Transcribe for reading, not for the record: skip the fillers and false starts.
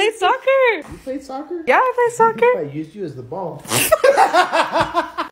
played soccer. You played soccer? Yeah, I played soccer. I used you as the ball.